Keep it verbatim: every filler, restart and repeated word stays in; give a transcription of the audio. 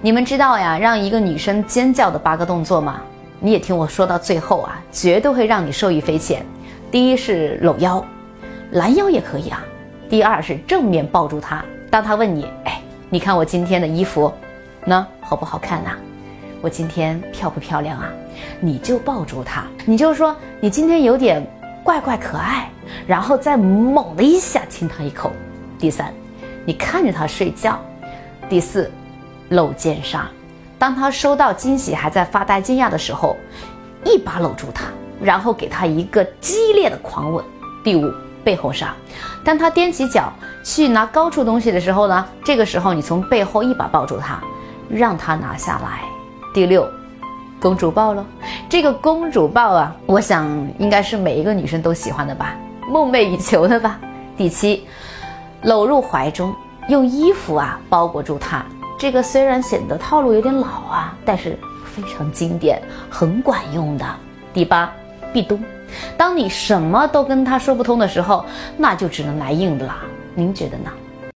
你们知道呀，让一个女生尖叫的八个动作吗？你也听我说到最后啊，绝对会让你受益匪浅。第一是搂腰，拦腰也可以啊。第二是正面抱住她，当她问你，哎，你看我今天的衣服呢，好不好看啊？我今天漂不漂亮啊？你就抱住她，你就说你今天有点怪怪可爱，然后再猛的一下亲她一口。第三，你看着她睡觉。第四，搂肩杀，当她收到惊喜还在发呆惊讶的时候，一把搂住她，然后给她一个激烈的狂吻。第五，背后杀，当她踮起脚去拿高处东西的时候呢，这个时候你从背后一把抱住她，让她拿下来。第六，公主抱咯。这个公主抱啊，我想应该是每一个女生都喜欢的吧，梦寐以求的吧。第七，搂入怀中，用衣服啊包裹住她。这个虽然显得套路有点老啊，但是非常经典，很管用的。第八，壁咚，当你什么都跟她说不通的时候，那就只能来硬的啦。您觉得呢？